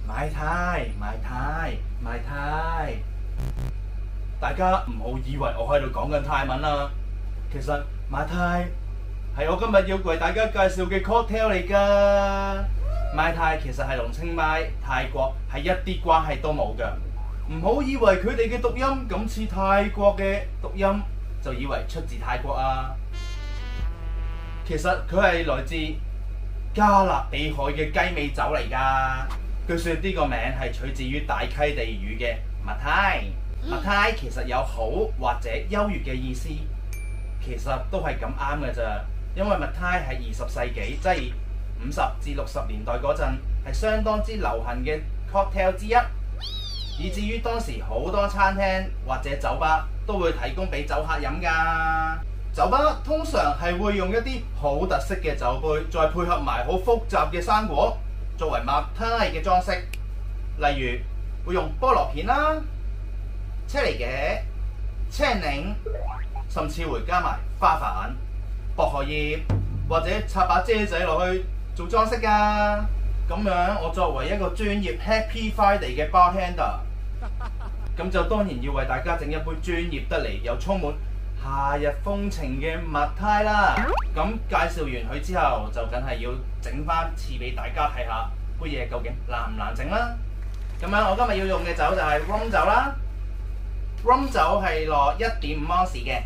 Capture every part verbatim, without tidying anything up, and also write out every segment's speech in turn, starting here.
買太買太買太，大家唔好以為我喺度講緊泰文啊！其實買太係我今日要為大家介紹嘅 cocktail 嚟㗎。買太其實係同清邁泰國係一啲關係都冇㗎。唔好以為佢哋嘅讀音咁似泰國嘅讀音，就以為出自泰國啊！其實佢係來自加勒比海嘅雞尾酒嚟㗎。據說呢個名係取自於大溪地語嘅物泰。物泰其實有好或者優越嘅意思，其實都係咁啱嘅咋。因為物泰係二十世紀，即係五十至六十年代嗰陣，係相當之流行嘅 cocktail 之一，以至於當時好多餐廳或者酒吧都會提供俾酒客飲㗎。酒吧通常係會用一啲好特色嘅酒杯，再配合埋好複雜嘅生果，作為物泰嘅裝飾。例如會用菠蘿片啦、車厘嘅、青檸，甚至會加埋花瓣、薄荷葉，或者插把遮仔落去做裝飾㗎。咁樣我作為一個專業 Happy Friday 嘅 bartender， 咁就當然要為大家整一杯專業得嚟又充滿夏日風情嘅物泰啦。咁介紹完佢之後，就梗係要整翻次俾大家睇下杯嘢究竟難唔難整啦。咁樣我今日要用嘅酒就係 rum 酒啦。rum 酒係落一點五盎司嘅，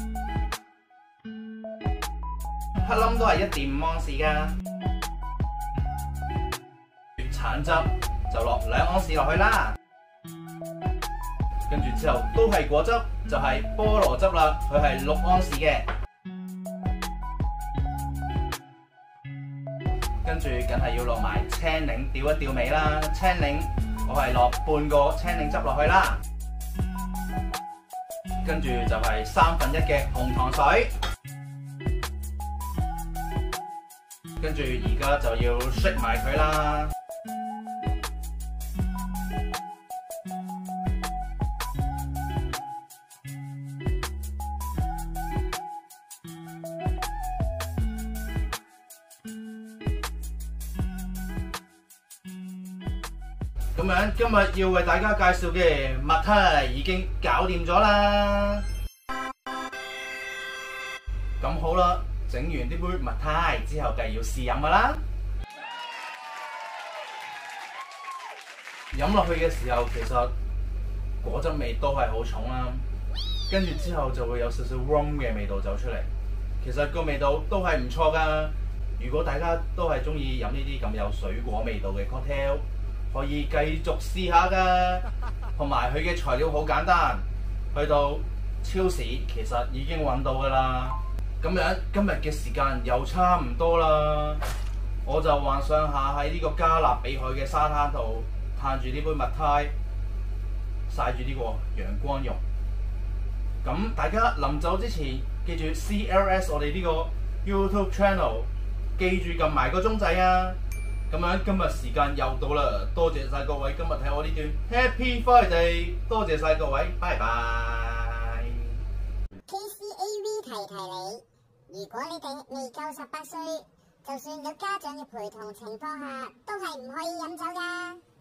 黑冧都係一點五盎司㗎。橙汁就落兩盎司落去啦。跟住之後都係果汁，就係菠蘿汁啦，佢係六盎司嘅。跟住梗係要落埋青檸調一調味啦。青檸我係落半個青檸汁落去啦。跟住就係三分一嘅紅糖水。跟住而家就要 shake 埋佢啦。咁樣今日要為大家介紹嘅物泰已經搞掂咗啦。咁好啦，整完呢杯物泰之後，梗係要試飲噶啦。飲落去嘅時候，其實果汁味都係好重啦。跟住之後就會有少少 rum 嘅味道走出嚟。其實個味道都係唔錯噶。如果大家都係中意飲呢啲咁有水果味道嘅 cocktail，可以繼續試下㗎，同埋佢嘅材料好簡單，去到超市其實已經揾到㗎啦。咁樣今日嘅時間又差唔多啦，我就幻想下喺呢個加勒比海嘅沙灘度嘆住呢杯物泰，曬住呢個陽光浴。咁大家臨走之前記住 C L S 我哋呢個 YouTube channel， 記住撳埋個鐘仔啊！咁樣今日時間又到啦，多謝晒各位今日睇我呢段 Happy Friday， 多謝晒各位，拜拜。 K C A V 提提你，如果你哋未夠十八歲，就算有家長嘅陪同情況下，都係唔可以飲酒㗎。